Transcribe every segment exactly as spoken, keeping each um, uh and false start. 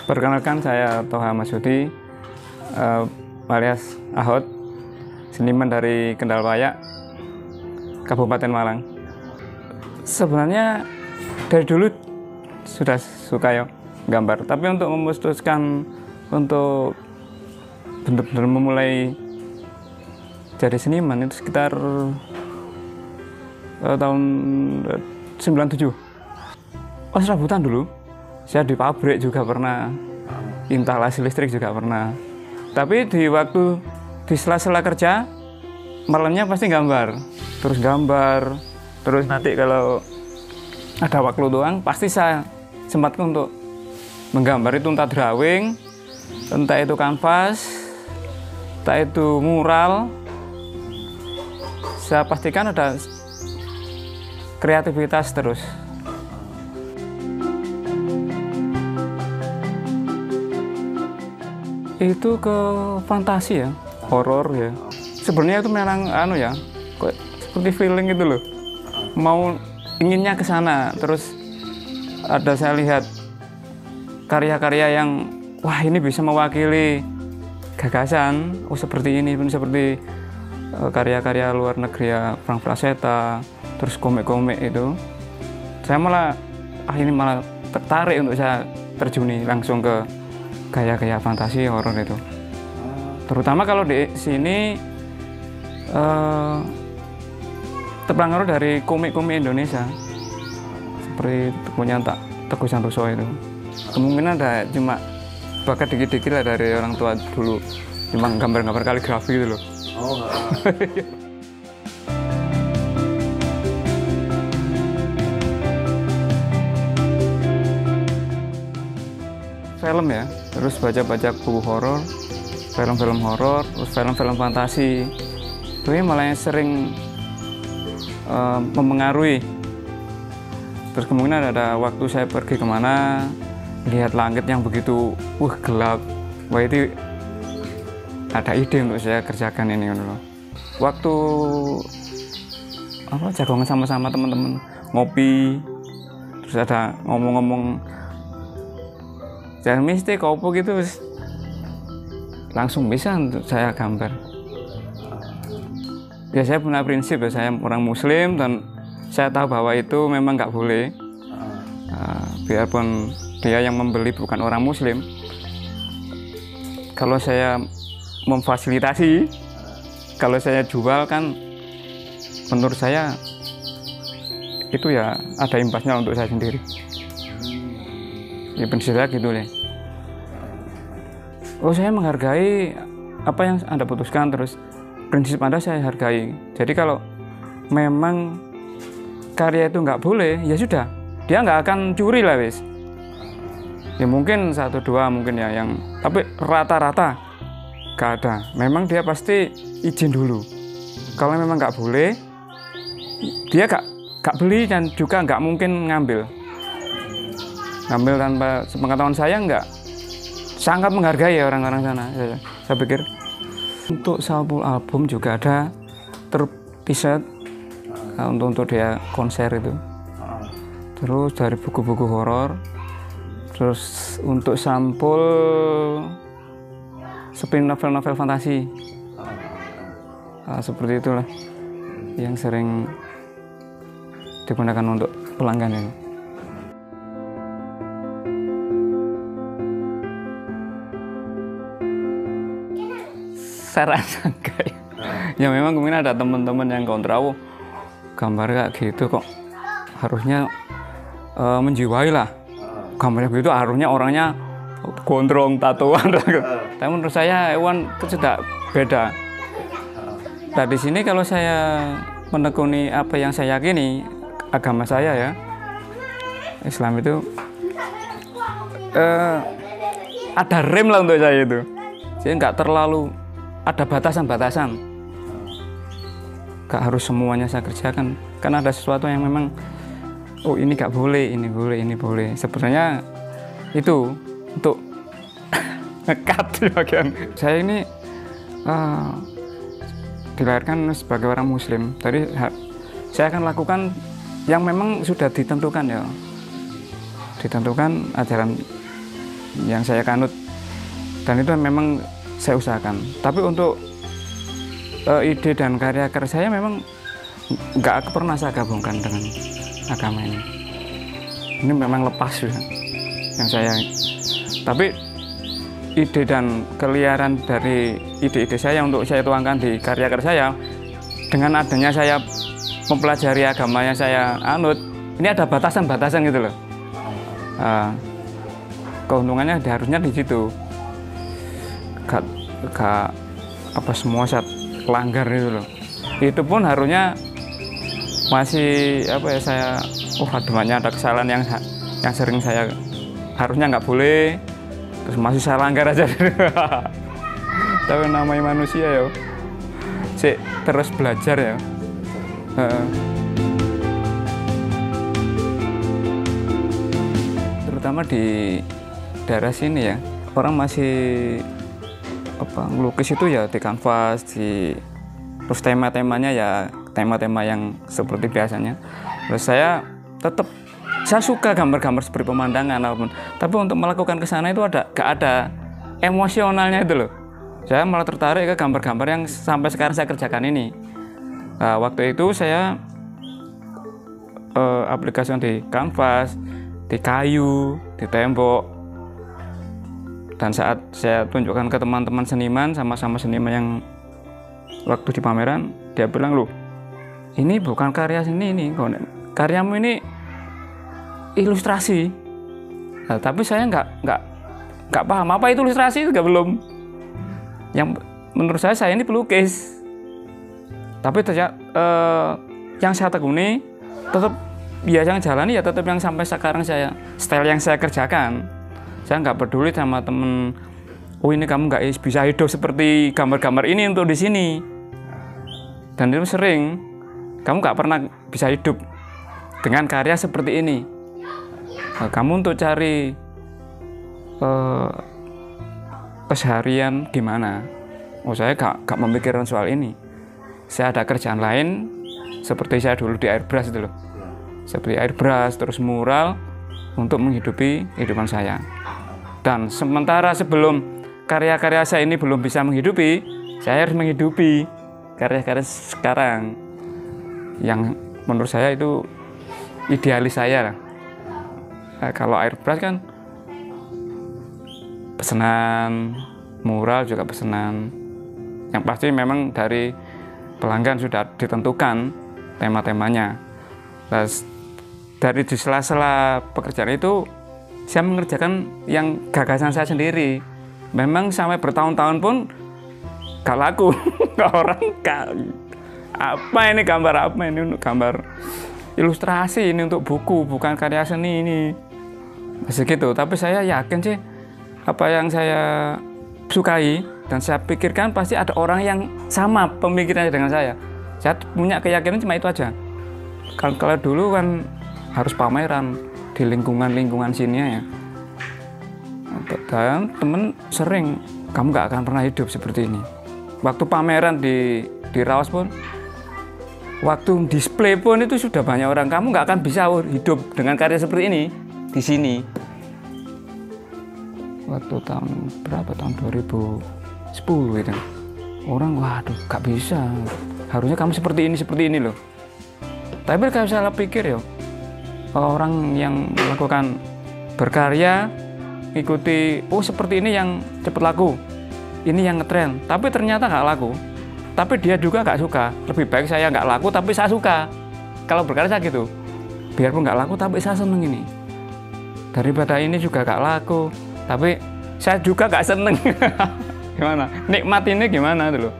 Perkenalkan, saya Toha Masudi, uh, alias Ahot, seniman dari Kendalwayak, Kabupaten Malang. Sebenarnya dari dulu sudah suka ya gambar, tapi untuk memutuskan untuk benar-benar memulai jadi seniman itu sekitar uh, tahun sembilan puluh tujuh. Pas serabutan dulu, saya di pabrik juga pernah, instalasi listrik juga pernah. Tapi di waktu di sela-sela kerja, malamnya pasti gambar, terus gambar, terus nanti kalau ada waktu doang, pasti saya sempatkan untuk menggambar itu, entah drawing, entah itu kanvas, entah itu mural. Saya pastikan ada kreativitas terus. Itu ke fantasi ya, horor ya. Sebenarnya itu memang anu ya, kok seperti feeling gitu loh. Mau inginnya ke sana, terus ada saya lihat karya-karya yang wah ini bisa mewakili gagasan, oh seperti ini, pun seperti karya-karya luar negeri ya, Frank Frazetta, terus komik-komik itu. Saya malah ah ini malah tertarik untuk saya terjuni langsung ke gaya-gaya fantasi horor itu. Terutama kalau di sini uh, terpengaruh dari komik-komik Indonesia seperti punya Teguh Santoso itu. Kemungkinan ada cuma bakat dikit-dikit lah dari orang tua dulu, cuma gambar-gambar kaligrafi gitu loh. Oh. Film ya, terus baca-baca buku horor, film-film horor, terus film-film fantasi. Itu malah yang sering uh, mempengaruhi. Terus kemungkinan ada waktu saya pergi kemana, lihat langit yang begitu uh gelap, wah itu ada ide untuk saya kerjakan ini dulu. Waktu apa jagongan sama-sama teman-teman ngopi, terus ada ngomong-ngomong jangan mistik apa gitu, langsung bisa untuk saya gambar. Ya saya punya prinsip ya, saya orang Muslim dan saya tahu bahwa itu memang nggak boleh. Uh, biarpun dia yang membeli bukan orang Muslim, kalau saya memfasilitasi, kalau saya jual kan, menurut saya itu ya ada imbasnya untuk saya sendiri. Ya prinsip saya gitu deh. Oh saya menghargai apa yang Anda putuskan, terus prinsip Anda saya hargai. Jadi kalau memang karya itu nggak boleh, ya sudah, dia nggak akan curi lah wis. Ya mungkin satu dua mungkin ya yang, tapi rata-rata nggak ada. Memang dia pasti izin dulu. Kalau memang nggak boleh, dia nggak nggak beli dan juga nggak mungkin ngambil. Ngambil tanpa sepengetahuan saya enggak, sangat menghargai ya orang-orang sana. Saya, saya pikir untuk sampul album juga ada ter-t-shirt uh, untuk untuk dia konser itu. Terus dari buku-buku horor, terus untuk sampul spin novel-novel fantasi, uh, seperti itulah yang sering digunakan untuk pelanggan ini. Saya rasa enggak ya. Ya memang kemungkinan ada teman-teman yang kontra, oh, gambar kayak gitu kok harusnya uh, menjiwai lah. Gambarnya begitu harusnya orangnya gondrong, tatoan. Tapi menurut saya hewan itu sudah beda. Nah di sini kalau saya menekuni apa yang saya yakini, agama saya ya, Islam itu uh, ada rem lah untuk saya itu. Jadi nggak terlalu ada batasan-batasan, gak harus semuanya saya kerjakan, karena ada sesuatu yang memang oh ini gak boleh, ini boleh, ini boleh. Sebenarnya itu untuk ngekat di bagian saya ini uh, dilahirkan sebagai orang Muslim, jadi saya akan lakukan yang memang sudah ditentukan ya, ditentukan ajaran yang saya kanut, dan itu memang saya usahakan. Tapi untuk uh, ide dan karya karya saya memang nggak pernah saya gabungkan dengan agama ini. Ini memang lepas ya, yang saya. Tapi ide dan keliaran dari ide-ide saya untuk saya tuangkan di karya-karya saya, dengan adanya saya mempelajari agama yang saya anut, ini ada batasan-batasan gitu loh. Uh, keuntungannya harusnya di situ, gak, gak apa semua saya langgar itu loh. Itu pun harusnya masih apa ya, saya oh ademanya ada kesalahan yang yang sering saya harusnya nggak boleh, terus masih saya langgar aja. Tapi namanya manusia ya, sih terus belajar ya. Uh. Terutama di daerah sini ya, orang masih apa ngelukis itu ya di kanvas, di terus tema-temanya ya tema-tema yang seperti biasanya. Terus saya tetap saya suka gambar-gambar seperti pemandangan apapun, tapi untuk melakukan ke sana itu ada gak ada emosionalnya itu loh. Saya malah tertarik ke gambar-gambar yang sampai sekarang saya kerjakan ini. Nah, waktu itu saya eh, aplikasi di kanvas, di kayu, di tembok. Dan saat saya tunjukkan ke teman-teman seniman, sama-sama seniman yang waktu di pameran, dia bilang, loh ini bukan karya seni ini, karyamu ini ilustrasi. Nah, tapi saya nggak nggak nggak paham apa itu ilustrasi juga belum. Yang menurut saya saya ini pelukis. Tapi ternyata eh, yang saya tekuni tetap ya yang jalani ya tetap yang sampai sekarang saya style yang saya kerjakan. Saya nggak peduli sama temen, oh ini kamu nggak bisa hidup seperti gambar-gambar ini untuk di sini. Dan itu sering, kamu nggak pernah bisa hidup dengan karya seperti ini. Nah, kamu untuk cari uh, keseharian gimana? Oh saya nggak nggak memikirkan soal ini. Saya ada kerjaan lain, seperti saya dulu di airbrush itu loh. Seperti airbrush, terus mural untuk menghidupi kehidupan saya. Dan sementara sebelum karya-karya saya ini belum bisa menghidupi, saya harus menghidupi karya-karya sekarang yang menurut saya itu idealis saya. Nah, kalau airbrush kan pesanan, mural juga pesanan. Yang pasti memang dari pelanggan sudah ditentukan tema-temanya. Nah, dari di sela-sela pekerjaan itu saya mengerjakan yang gagasan saya sendiri. Memang sampai bertahun-tahun pun gak laku. Gak orang gak, apa ini gambar apa ini untuk gambar ilustrasi, ini untuk buku, bukan karya seni ini. Masih gitu, tapi saya yakin sih apa yang saya sukai dan saya pikirkan pasti ada orang yang sama pemikirannya dengan saya. Saya punya keyakinan cuma itu aja. Kalau, kalau dulu kan harus pameran di lingkungan-lingkungan sini ya. Dan temen sering, kamu gak akan pernah hidup seperti ini. Waktu pameran di di Raos pun, waktu display pun itu sudah banyak orang. Kamu gak akan bisa hidup dengan karya seperti ini di sini. Waktu tahun berapa? Tahun dua ribu sepuluh itu. Orang, waduh, gak bisa. Harusnya kamu seperti ini, seperti ini loh. Tapi kalau saya pikir ya, orang yang melakukan berkarya ikuti, oh seperti ini yang cepat laku, ini yang ngetren, tapi ternyata nggak laku, tapi dia juga nggak suka. Lebih baik saya nggak laku tapi saya suka. Kalau berkarya saya gitu, biarpun nggak laku tapi saya seneng ini, daripada ini juga nggak laku tapi saya juga nggak seneng. Gimana nikmat ini gimana dulu?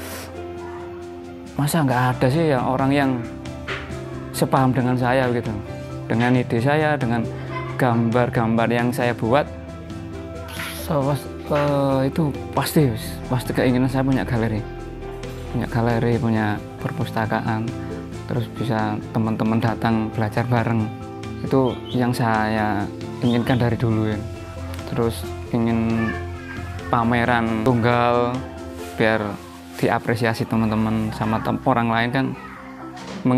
Masa nggak ada sih ya orang yang sepaham dengan saya gitu, dengan ide saya, dengan gambar-gambar yang saya buat. So, uh, itu pasti pasti keinginan saya punya galeri, punya galeri, punya perpustakaan, terus bisa teman-teman datang belajar bareng. Itu yang saya inginkan dari dulu ya. Terus ingin pameran tunggal biar diapresiasi teman-teman sama tem orang lain kan,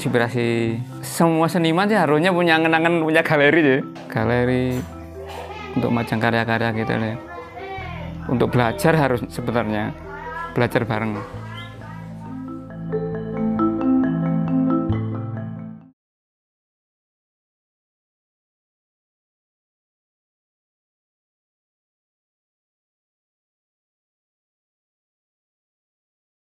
menginspirasi semua seniman sih harusnya punya kenangan, punya galeri ya. Galeri untuk majang karya-karya gitu ya. Untuk belajar harus sebenarnya belajar bareng.